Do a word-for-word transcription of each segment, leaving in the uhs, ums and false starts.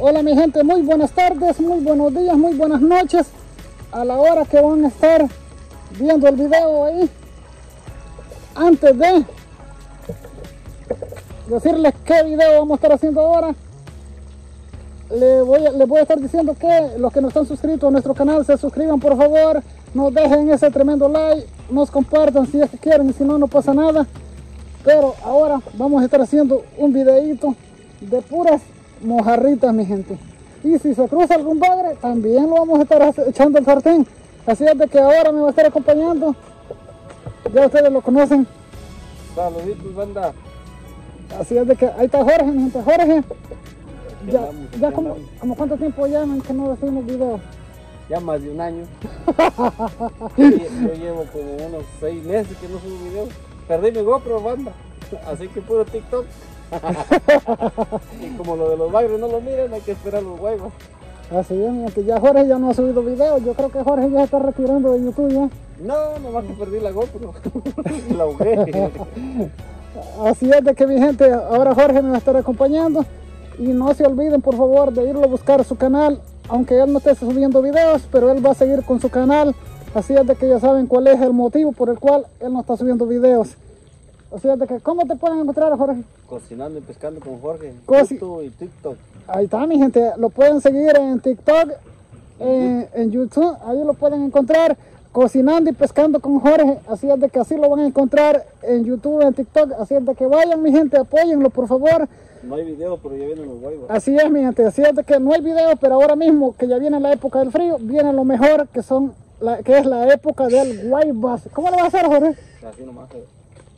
Hola mi gente, muy buenas tardes, muy buenos días, muy buenas noches. A la hora que van a estar viendo el video ahí, antes de decirles qué video vamos a estar haciendo ahora, les voy, a, les voy a estar diciendo que los que no están suscritos a nuestro canal se suscriban por favor, nos dejen ese tremendo like, nos compartan si es que quieren y si no, no pasa nada. Pero ahora vamos a estar haciendo un videito de puras mojarritas, mi gente. Y si se cruza algún bagre, también lo vamos a estar echando al sartén. Así es de que ahora me va a estar acompañando. Ya ustedes lo conocen. Saluditos, banda. Así es de que ahí está Jorge, mi gente. Jorge, ya, Ya andamos, ya ya como, andamos. como cuánto tiempo ya que no hacemos videos. Ya más de un año. Yo yo llevo como unos seis meses que no subo videos. Perdí mi GoPro, banda. Así que puro TikTok. Y como lo de los bagres no lo miran, hay que esperar los huevos. Así es, mi gente. Ya Jorge ya no ha subido videos. Yo creo que Jorge ya se está retirando de YouTube ya. No, nomás que perdí la GoPro. La ahogué. Así es de que mi gente, ahora Jorge me va a estar acompañando. Y no se olviden por favor de irlo a buscar a su canal. Aunque él no esté subiendo videos, pero él va a seguir con su canal. Así es de que ya saben cuál es el motivo por el cual él no está subiendo videos. Así es de que, ¿cómo te pueden encontrar, Jorge? Cocinando y pescando con Jorge. Cosi- YouTube y TikTok. Ahí está, mi gente. Lo pueden seguir en TikTok, en, en YouTube. Ahí lo pueden encontrar. Cocinando y pescando con Jorge. Así es de que así lo van a encontrar en YouTube, en TikTok. Así es de que vayan, mi gente, apóyenlo, por favor. No hay video, pero ya vienen los huevos. Así es, mi gente. Así es de que no hay video, pero ahora mismo que ya viene la época del frío, viene lo mejor, que son la, que es la época del guaybas. ¿Cómo lo va a hacer, Jorge? Así nomás. eh.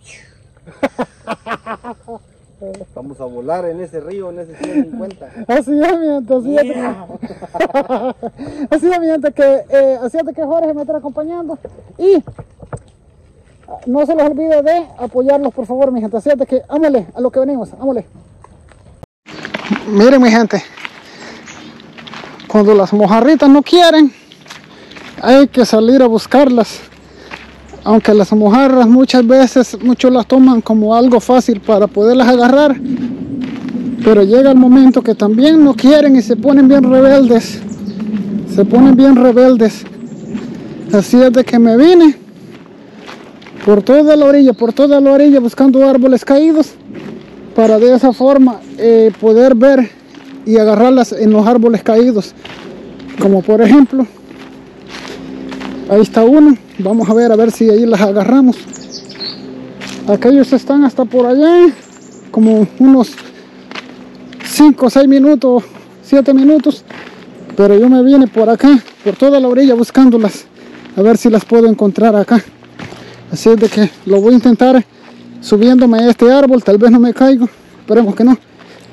Vamos a volar en ese río, en ese ciento cincuenta. Así es, mi gente, así es. Yeah. Así es, mi gente, que eh, así es de que Jorge me está acompañando. Y no se les olvide de apoyarlos, por favor, mi gente. Así es de que, ámale a lo que venimos, ámale. Miren, mi gente, cuando las mojarritas no quieren, hay que salir a buscarlas. Aunque las mojarras muchas veces, muchos las toman como algo fácil para poderlas agarrar, pero llega el momento que también no quieren y se ponen bien rebeldes, se ponen bien rebeldes. Así es de que me vine por toda la orilla, por toda la orilla buscando árboles caídos, para de esa forma eh, poder ver y agarrarlas en los árboles caídos. Como por ejemplo, ahí está uno. Vamos a ver, a ver si ahí las agarramos. Aquellos están hasta por allá, como unos cinco o seis minutos, siete minutos. Pero yo me vine por acá, por toda la orilla buscándolas. A ver si las puedo encontrar acá. Así es de que lo voy a intentar subiéndome a este árbol. Tal vez no me caigo, esperemos que no.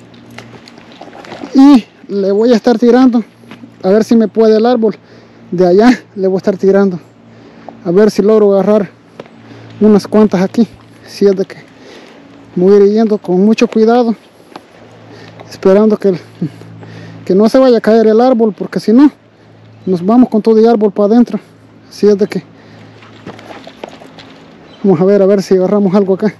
Y le voy a estar tirando, a ver si me puede el árbol. De allá le voy a estar tirando. A ver si logro agarrar unas cuantas aquí. Si es de que me voy a ir yendo con mucho cuidado, esperando que, que no se vaya a caer el árbol, porque si no, nos vamos con todo el árbol para adentro. Si es de que vamos a ver, a ver si agarramos algo acá.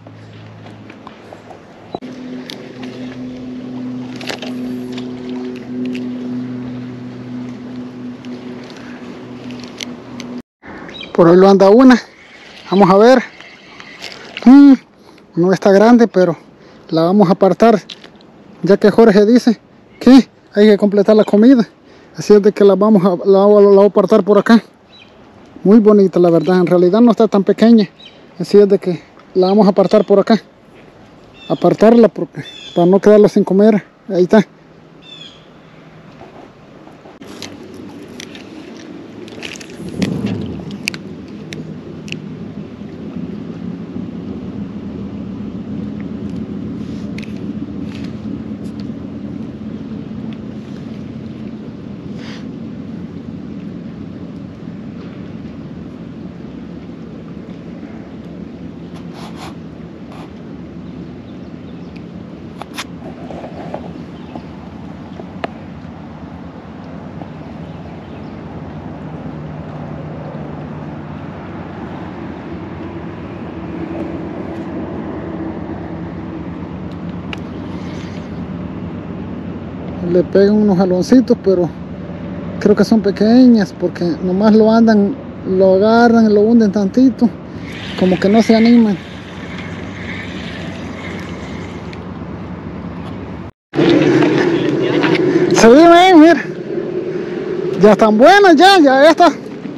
Por ahí lo anda una. Vamos a ver. Mm, no está grande, pero la vamos a apartar, ya que Jorge dice que hay que completar la comida. Así es de que la vamos a, la, la voy a apartar por acá. Muy bonita, la verdad. En realidad no está tan pequeña. Así es de que la vamos a apartar por acá. Apartarla porque, para no quedarla sin comer. Ahí está. le pegan unos jaloncitos, pero creo que son pequeñas porque nomás lo andan, lo agarran, lo hunden tantito, como que no se animan. Sí, ven, mira, ya están buenas, ya, ya estas,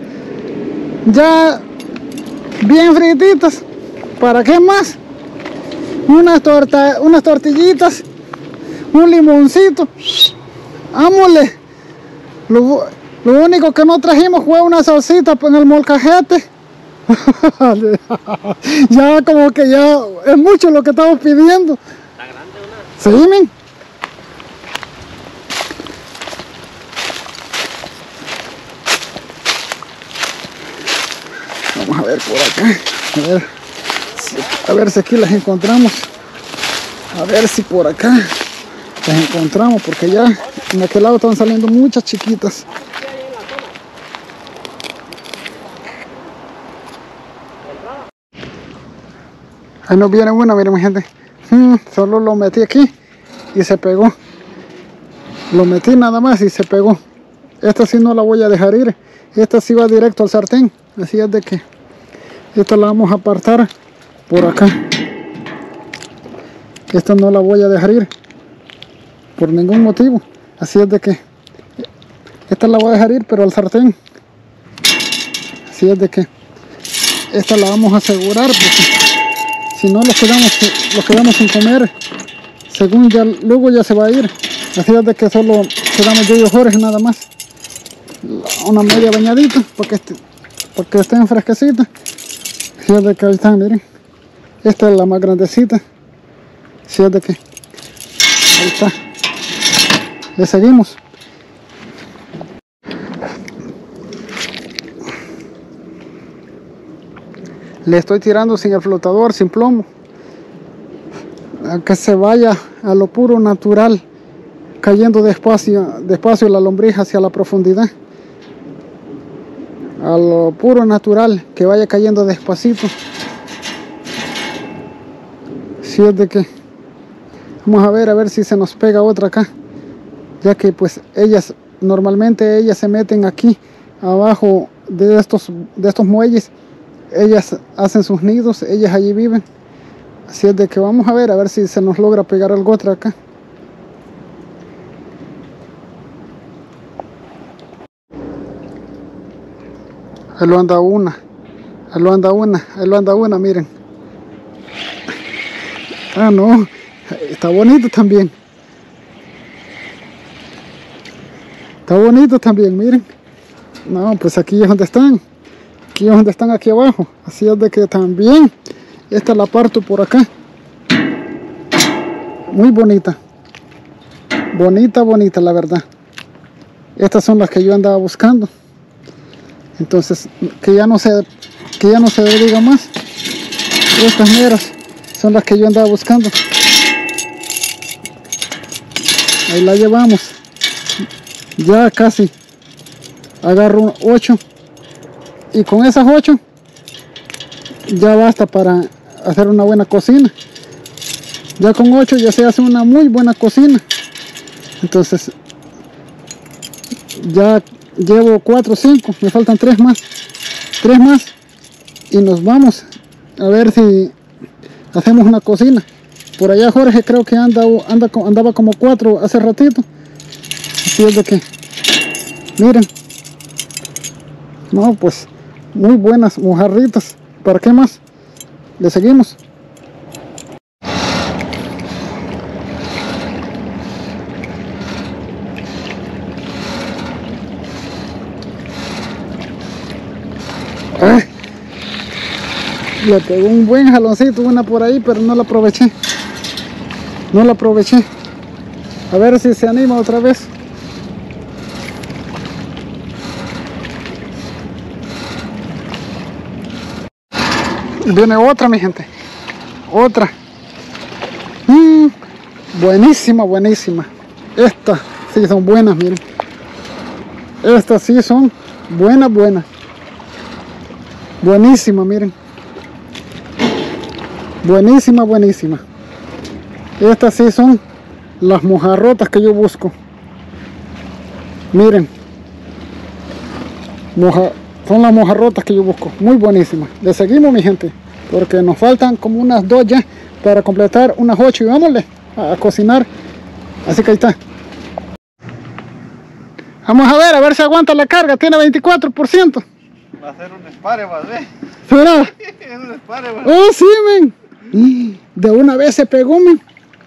ya bien frititas. ¿Para qué más? Unas torta, unas tortillitas, un limoncito. Ámole. Lo, lo único que no trajimos fue una salsita en el molcajete. Ya como que ya es mucho lo que estamos pidiendo. ¿Está grande una? Sí, men. Vamos a ver por acá. A ver, si, a ver si aquí las encontramos. A ver si por acá las encontramos, porque ya en aquel lado están saliendo muchas chiquitas. Ahí nos viene una, miren mi gente. Hmm, solo lo metí aquí y se pegó. Lo metí nada más y se pegó. Esta sí no la voy a dejar ir. Esta sí va directo al sartén. Así es de que esta la vamos a apartar por acá. Esta no la voy a dejar ir por ningún motivo. Así es de que esta la voy a dejar ir, pero al sartén. Así es de que esta la vamos a asegurar, porque si no los quedamos, los quedamos sin comer. Según ya, luego ya se va a ir. Así es de que solo quedamos yo y Jorge nada más. Una media bañadita para que, este, para que estén fresquecitas. Así es de que ahí están, miren. Esta es la más grandecita. Así es de que ahí está. Le seguimos. Le estoy tirando sin el flotador, sin plomo, a que se vaya a lo puro natural, cayendo despacio, despacio la lombriz hacia la profundidad. A lo puro natural, que vaya cayendo despacito. Si es de que vamos a ver a ver si se nos pega otra acá, ya que pues ellas normalmente ellas se meten aquí abajo de estos de estos muelles. Ellas hacen sus nidos, ellas allí viven. Así es de que vamos a ver a ver si se nos logra pegar algo otra acá. Ahí lo anda una, ahí lo anda una, ahí lo anda una, miren. Ah, no, está bonito también. Está bonito también, miren. No, pues aquí es donde están. Aquí es donde están, aquí abajo. Así es de que también esta la parto por acá. Muy bonita. Bonita, bonita, la verdad. Estas son las que yo andaba buscando. Entonces, que ya no se, que ya no se diga más. Estas meras son las que yo andaba buscando. Ahí la llevamos. Ya casi agarro ocho. Y con esas ocho ya basta para hacer una buena cocina. Ya con ocho ya se hace una muy buena cocina. Entonces ya llevo cuatro o cinco, me faltan tres más. Tres más y nos vamos a ver si hacemos una cocina. Por allá Jorge creo que anda, anda andaba como cuatro hace ratito. Así es de que miren. No, pues muy buenas mojarritas. ¿Para qué más? Le seguimos. Ay, le pegó un buen jaloncito, una por ahí, pero no la aproveché. No la aproveché. A ver si se anima otra vez. Viene otra, mi gente. Otra. Mm, buenísima, buenísima. Estas sí son buenas, miren. Estas sí son buenas, buenas. Buenísima, miren. Buenísima, buenísima. Estas sí son las mojarrotas que yo busco. Miren. Moja, son las mojarrotas que yo busco. Muy buenísimas. Le seguimos, mi gente. Porque nos faltan como unas dos ya para completar unas ocho. Y vámonos a, a cocinar. Así que ahí está. Vamos a ver, a ver si aguanta la carga. Tiene veinticuatro por ciento. Va a ser un espare, va a ver. ¿Será? Es un espare, va. Oh, sí, men. De una vez se pegó, men.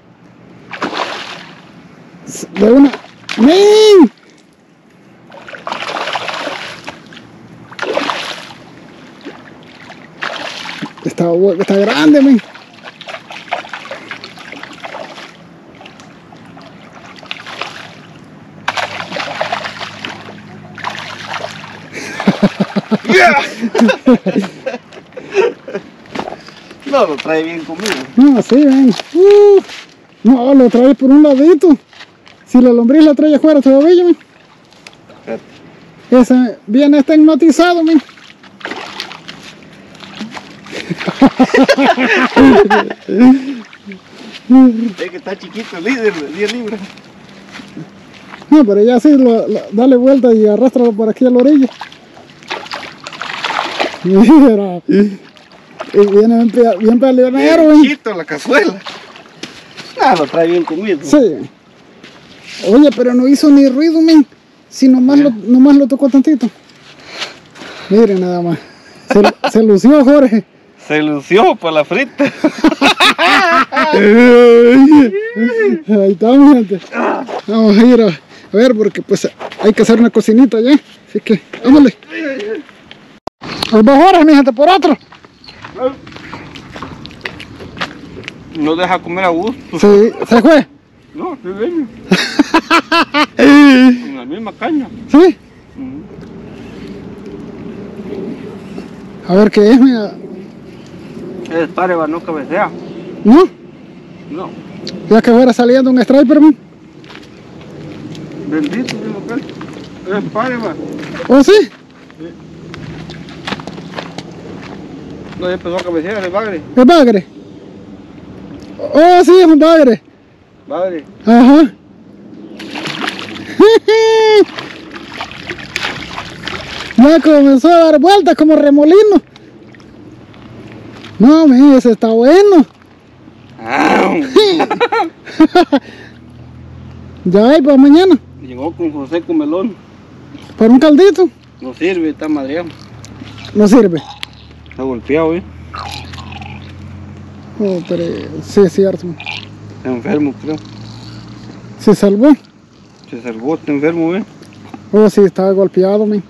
De una... ¡Men! Está, está grande, men. No, lo trae bien conmigo. No, sí, ven. Uh, no, lo trae por un ladito. Si la lombriz la trae afuera todavía, men. Ese viene está hipnotizado, men. Es que está chiquito el líder de diez libras. No, pero ya sí, lo, lo, dale vuelta y arrástralo por aquí a la orilla. Mira. Y viene bien, bien peleonero, bien ven. chiquito la cazuela. Ah, lo trae bien comido. Sí. Oye, pero no hizo ni ruido, men. Si nomás, lo, nomás lo tocó tantito. Miren nada más. Se, se lució, Jorge. Se lució para la frita. Ahí está, mi gente. Vamos a ir a, a ver porque pues hay que hacer una cocinita ya. Así que, vámonos. Hay dos horas, mi gente, por otro. No deja comer a gusto. Sí, ¿se fue? No, se viene. Con la misma caña. ¿Sí? Mm. A ver qué es, mira. Es pareva, no cabecea. ¿No? No. Ya que fuera saliendo un striper, man. Bendito, mismo que es pareva. ¿Oh, sí? Sí. No, ya empezó a cabecear, es bagre. ¿Es bagre? Oh, sí, es un bagre. Bagre. Ajá. Ya comenzó a dar vueltas como remolino. No, mi, ese está bueno. Ya hay para mañana. Llegó con José con melón. Para un caldito. No sirve, está madreado. No sirve. Está golpeado, ¿eh? Oh, pero sí es cierto. Está enfermo, creo. Se salvó. Se salvó, está enfermo, ¿eh? Oh, sí, estaba golpeado, mi.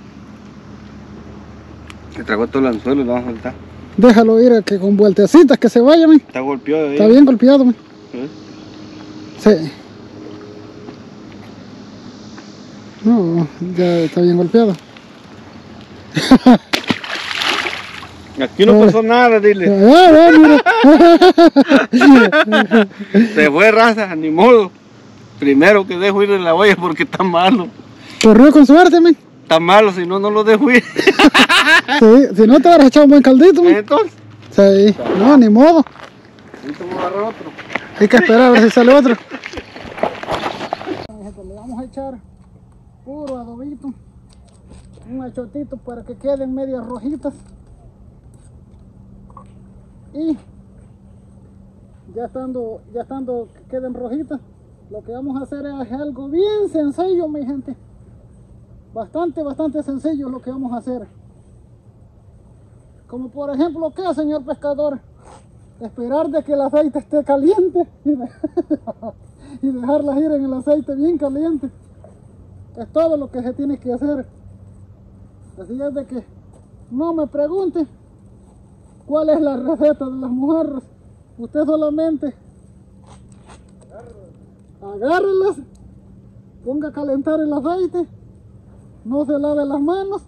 Se tragó todo el anzuelo y lo va a soltar. Déjalo ir, que con vueltecitas que se vaya, mi. Está golpeado ahí. Está bien golpeado, mi. ¿Eh? Sí. No, ya está bien golpeado. Aquí no pasó nada, dile. Ah, mira. Se fue, raza, ni modo. Primero que dejo ir en la olla porque está malo. Corrió con suerte, men. Está malo, si no, no lo dejo ir. Sí, si no te hubieras echado un buen caldito, men. Entonces, Sí, no, ni modo. ahorita vamos a agarrar otro. Hay que esperar a ver si sale otro. Le vamos a echar puro adobito, un achotito para que queden medias rojitas. Y ya estando, ya estando que queden rojitas, lo que vamos a hacer es algo bien sencillo, mi gente. Bastante, bastante sencillo lo que vamos a hacer. Como por ejemplo, ¿qué, señor pescador? Esperar de que el aceite esté caliente y, de y dejarlas ir en el aceite bien caliente. Es todo lo que se tiene que hacer. Así es de que no me pregunte cuál es la receta de las mojarras. Usted solamente agárrelas, ponga a calentar el aceite, no se lave las manos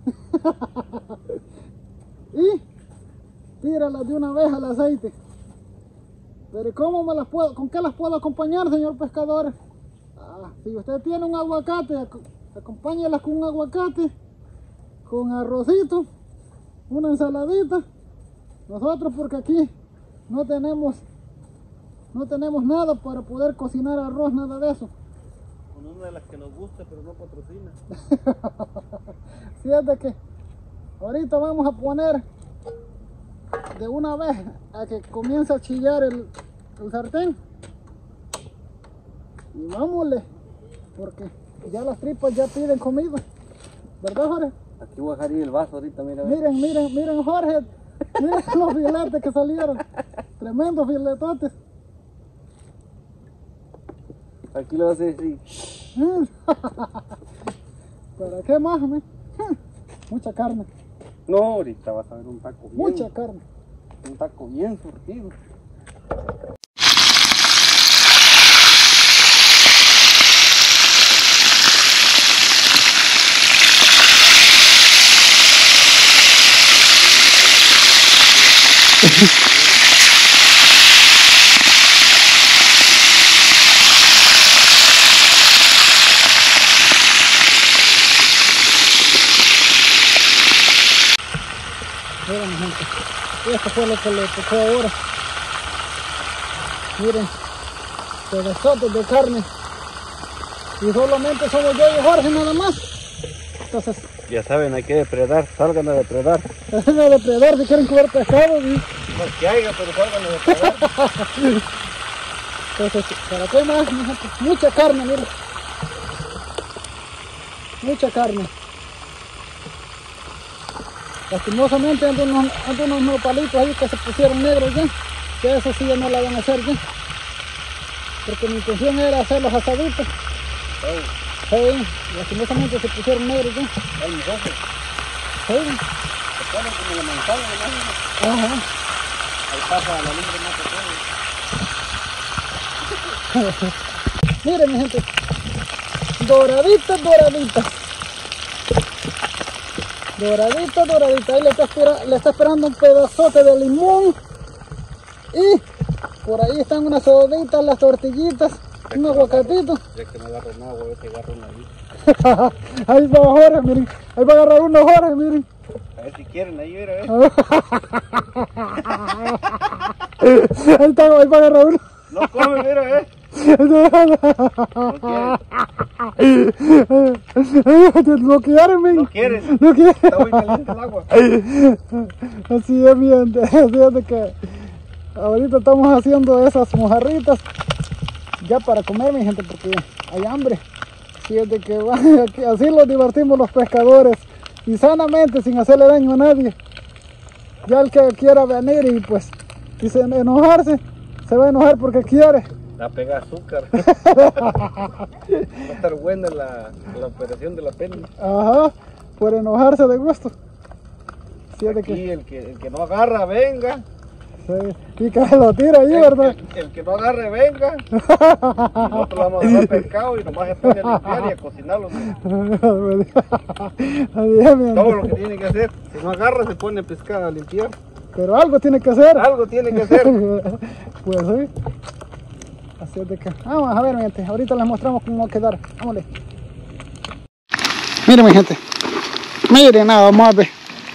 y tíralas de una vez al aceite. Pero ¿cómo me las puedo, con qué las puedo acompañar, señor pescador? Ah, si usted tiene un aguacate, ac acompáñelas con un aguacate, con arrocito, una ensaladita. Nosotros porque aquí no tenemos no tenemos nada para poder cocinar arroz, nada de eso. con una de las que nos gusta, pero no patrocina. Fíjate que ahorita vamos a poner de una vez a que comience a chillar el, el sartén. Y vámonos, porque ya las tripas ya piden comida. ¿Verdad, Jorge? Aquí voy a dejar ir el vaso ahorita, mira. Miren, miren, miren, Jorge. Miren los filetes que salieron. Tremendos filetotes. Aquí lo vas a decir. ¿Para qué más, man? Mucha carne. No, ahorita vas a ver un taco bien. Mucha carne. Un taco bien surtido. Miren, mi gente, esto fue lo que le tocó ahora. Miren, pedazotes de carne. Y solamente somos yo y Jorge nada más. Entonces, Ya saben, hay que depredar, salgan a depredar. salgan a depredar si quieren comer pescado. ¿Sí? No es que haya, pero salgan a depredar. Entonces, ¿para qué más, mi gente? Mucha carne, miren. Mucha carne. Lastimosamente ando unos, ando unos nopalitos ahí que se pusieron negros ya. Que eso sí ya no la van a hacer ya. Porque mi intención era hacer los asaditos. Oh, Sí, lastimosamente se pusieron negros ya. hay mis ojos. Sí. Se ponen como la manzana, ¿no? Ajá. Ahí pasa la lumbre más pequeña. Miren, mi gente. Doraditas, doraditas. Doradita, doradita. Ahí le está, espera, le está esperando un pedazote de limón. Y por ahí están unas cebaditas, las tortillitas, un aguacatito. Ya que no agarro nada, voy a ver si agarro una ahí. Ahí va Jorge, miren. Ahí va a agarrar unos Jorge, miren. A ver si quieren, ahí mira, ¿eh? Ahí está, ahí va a agarrar uno. No come, mira, ¿eh? No quieren. Lo quieren, men. No quieren. No quieren. Está muy caliente el agua. Así es, mi gente. Así es de que ahorita estamos haciendo esas mojarritas ya para comer, mi gente, porque hay hambre. Así es de que va, así los divertimos los pescadores y sanamente, sin hacerle daño a nadie. Ya el que quiera venir y pues dice enojarse, se va a enojar porque quiere. La pega azúcar. Va a estar buena la, la operación de la pena. Ajá, por enojarse de gusto. Así es de Aquí que, el que, el que no agarra, venga. sí, y que lo tira ahí, El, ¿verdad? el, el que no agarre, venga. Nosotros vamos a agarrar pescado y nomás se pone a limpiar y a cocinarlo. Así es, mi gente. Todo lo que tiene que hacer. Si no agarra, se pone a pescar, a limpiar. Pero algo tiene que hacer. Algo tiene que hacer. Pues sí. Así es de que. Vamos a ver, mi gente. Ahorita les mostramos cómo va a quedar. Vámonos. Miren, mi gente. Miren nada más, ve.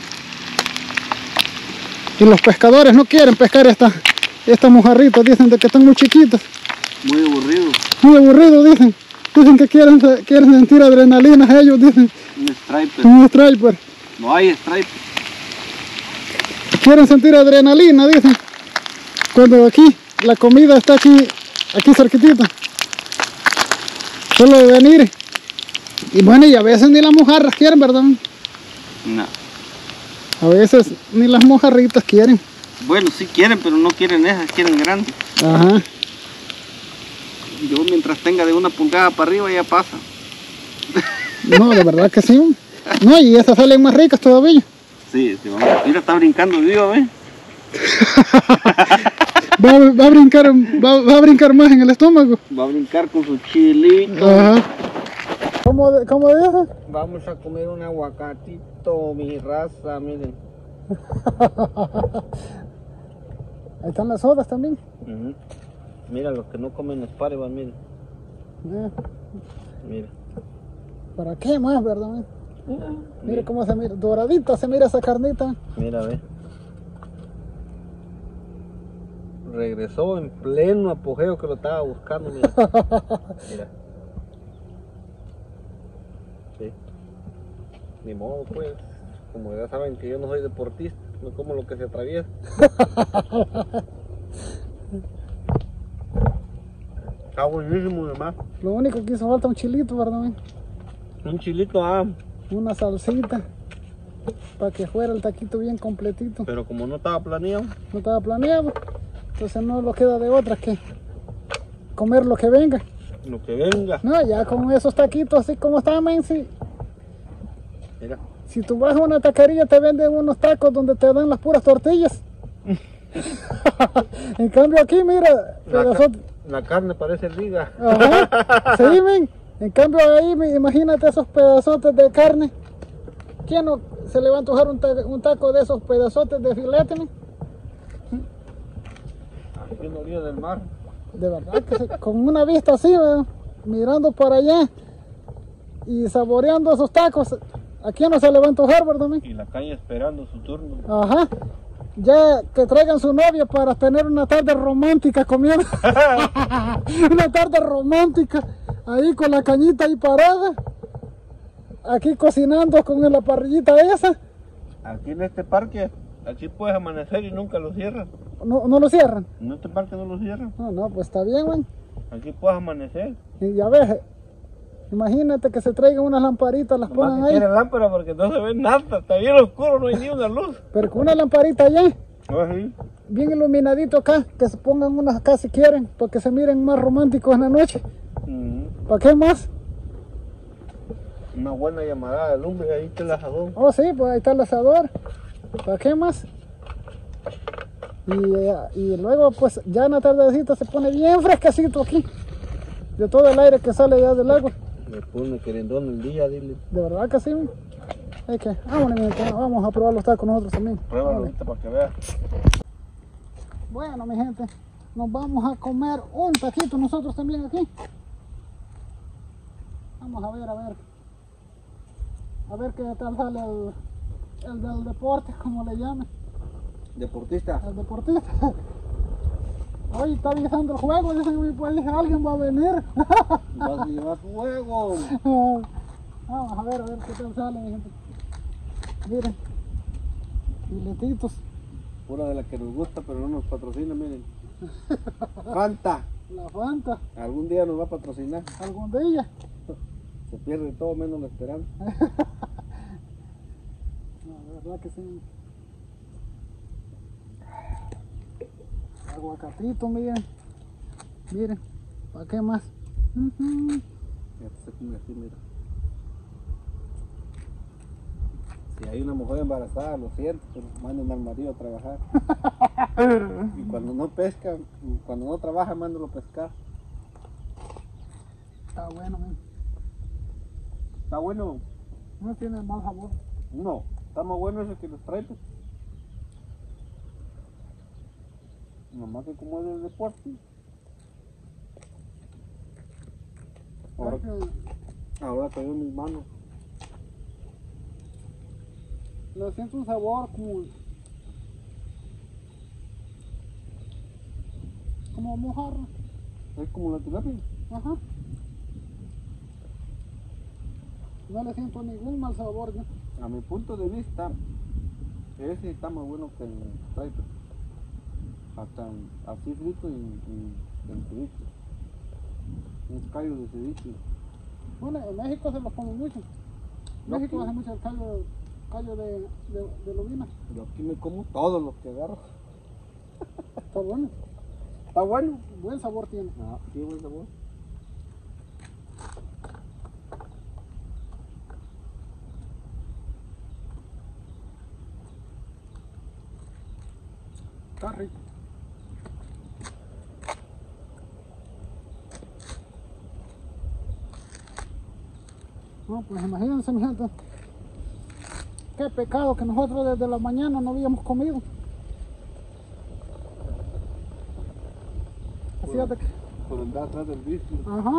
Y los pescadores no quieren pescar estas estas mojarritas. Dicen de que están muy chiquitas. Muy aburrido. Muy aburridos, dicen. Dicen que quieren, quieren sentir adrenalina. Ellos dicen. Un striper. Un striper. No hay striper. Quieren sentir adrenalina, dicen. Cuando aquí la comida está aquí, aquí cerquitita. Solo de venir. Y bueno, y a veces ni las mojarras quieren, ¿verdad? No. A veces ni las mojarritas quieren. Bueno, sí quieren, pero no quieren esas, quieren grandes. Ajá. Yo mientras tenga de una pulgada para arriba ya pasa. No, de verdad que sí. No, y estas salen más ricas todavía. Sí, sí, vamos. Mira, está brincando vivo, ¿ves? Va, va a brincar, va, va a brincar más en el estómago. Va a brincar con su chilito. Ajá. ¿Cómo, de- cómo dices? Vamos a comer un aguacatito, mi raza, miren. Ahí están las sodas también. Uh-huh. Mira, los que no comen espárragos, miren. Ah, Mira. ¿para qué más, verdad? Mira Mira, cómo se mira. Doradita se mira esa carnita. mira, ve. Regresó en pleno apogeo que lo estaba buscando, mira. Mira. Sí. Ni modo, pues. Como ya saben que yo no soy deportista, no como lo que se atraviesa. Está buenísimo, además. Lo único que hizo falta un chilito, ¿verdad, man? Un chilito, ah. Una salsita. Para que fuera el taquito bien completito. Pero como no estaba planeado. No estaba planeado. Entonces no lo queda de otra que comer lo que venga. Lo que venga. No, ya con esos taquitos así como están, man, sí. Mira. Si tú vas a una taquería te venden unos tacos donde te dan las puras tortillas. En cambio aquí, mira, La, ca pedazote. la carne parece liga. Ajá, sí, men. En cambio ahí, imagínate esos pedazotes de carne. ¿Quién no se le va a antojar un, ta un taco de esos pedazotes de filete, men? Aquí en la orilla del mar. De verdad que se, con una vista así, ¿verdad? Mirando para allá y saboreando esos tacos, ¿a quién no se le va a antojar, verdad, men? Y la calle esperando su turno. Ajá. Ya que traigan su novia para tener una tarde romántica comiendo. Una tarde romántica ahí con la cañita ahí parada. Aquí cocinando con la parrillita esa. Aquí en este parque, aquí puedes amanecer y nunca lo cierran. No, no lo cierran. En este parque no lo cierran. No, no, pues está bien, man. Aquí puedes amanecer. Y ya ves, imagínate que se traigan unas lamparitas, las Nomás pongan que ahí. quiere lámpara porque no se ve nada, está bien oscuro, no hay ni una luz. Pero con una lamparita allá, Ah, sí. bien iluminadito acá, que se pongan unas acá si quieren, para que se miren más románticos en la noche. Mm. ¿Para qué más? Una buena llamada de lumbre, ahí está el asadón. Oh, sí, pues ahí está el asador. ¿Para qué más? Y, eh, y luego, pues ya en la tardecita se pone bien fresquecito aquí. De todo el aire que sale ya del agua. Me pone querendón el día, dile. De verdad que sí. Es que, vámonos, mi gente, vamos a probar los tacos nosotros también. Pruébalo Vale. ahorita para que veas. Bueno, mi gente, nos vamos a comer un taquito nosotros también aquí. Vamos a ver, a ver. A ver qué tal sale el, el del deporte, como le llaman. Deportista. El deportista. Hoy está avisando el juego, dicen, pues dije, alguien va a venir. Vas a llevar fuego. Vamos a ver, a ver qué tal sale, mi gente. Miren, filetitos. Pura de la que nos gusta, pero no nos patrocina, miren. Fanta. La Fanta, Algún día nos va a patrocinar. algún día. Se pierde todo menos la esperanza. No, de verdad que sí. Aguacatito, miren. Miren, ¿para qué más? Uh-huh. Ya se come así, mira. Si hay una mujer embarazada, lo siento, pero manden al marido a trabajar. Y cuando no pesca, cuando no trabaja, mándalo a pescar. Está bueno, miren. Está bueno. No tiene mal sabor. No, está más bueno ese que los trae. Pues. Nomás que como es del deporte. Ahora, ahora cayó en mis manos. Le siento un sabor como como mojarra. Es como la tilapia. Ajá. No le siento ningún mal sabor yo. A mi punto de vista, ese está más bueno que el stripe. Hasta en- así frito y, y en ceviche. Un callo de ceviche. Bueno, en México se los come mucho. En No, México sí. hace mucho el callo, callo de, de, de lobina. Yo aquí me como todos los que agarro. Está bueno. Está bueno. Buen sabor tiene. Ah, sí, buen sabor. Está rico. No, pues imagínense, mi gente. Qué pecado que nosotros desde la mañana no habíamos comido. Así es de que... Por andar atrás del vicio. Ajá.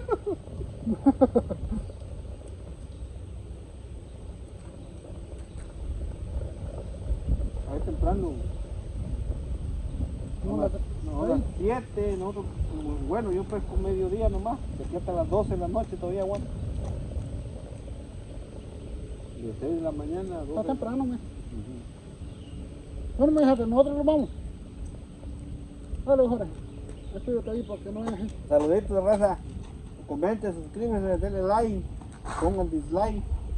Ahí temprano. No, A la- las, no, a las siete, nosotros, bueno, yo pesco mediodía nomás, de aquí hasta las doce de la noche todavía aguanto. De seis de la mañana a Está doce. temprano, me. Ujú. Bueno, fíjate, nosotros nos vamos. Dale, Jorge. Despídete ahí porque no es. Saluditos, raza. Comenten, suscríbanse, denle like, pongan dislike.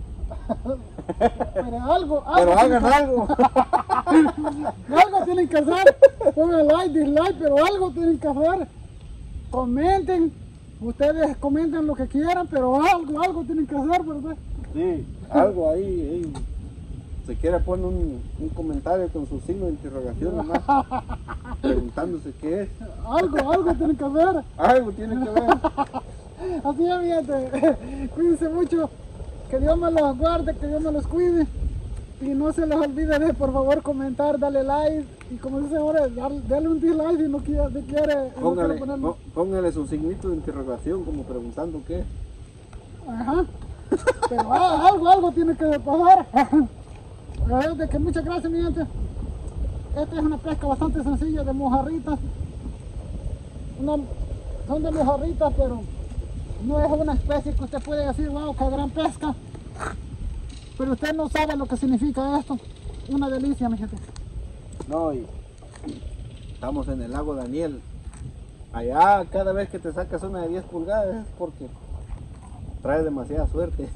Pero algo, algo. Pero tienen hagan que- algo. Algo tienen que hacer. Pongan like, dislike, pero algo tienen que hacer. Comenten. Ustedes comenten lo que quieran, pero algo, algo tienen que hacer, ¿verdad? Sí, algo ahí, ahí. Si quiere poner un, un comentario con su signo de interrogación nomás, preguntándose qué es. Algo, algo tienen que hacer. Algo tiene que ver. Así es, mi gente. Cuídense mucho. Que Dios me los guarde, que Dios me los cuide. Y no se les olvide de, por favor, comentar, darle like. Y como dice ahora, darle, darle un dislike si no quiere, si quiere, no Póngale, quiere ponerlo. pó- póngale su signito de interrogación como preguntando qué. Ajá. Pero ah, algo, algo tiene que pasar. Así de que muchas gracias, mi gente. Esta es una pesca bastante sencilla de mojarritas. Una- son de mojarritas, pero no es una especie que usted puede decir, wow, qué gran pesca. Pero usted no sabe lo que significa esto. Una delicia, mi gente. No, y estamos en el lago Daniel. Allá cada vez que te sacas una de diez pulgadas es porque trae demasiada suerte.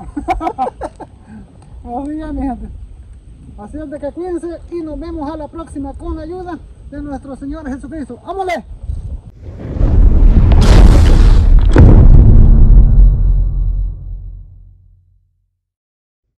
Así es, mi gente. Así es de que cuídense y nos vemos a la próxima con la ayuda de nuestro Señor Jesucristo. ¡Vámonos!